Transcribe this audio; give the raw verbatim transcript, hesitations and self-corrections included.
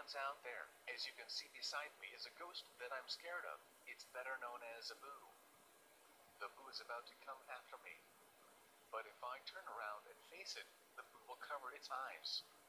one's out there. As you can see beside me is a ghost that I'm scared of. It's better known as a boo. The boo is about to come after me. But if I turn around and face it, the boo will cover its eyes.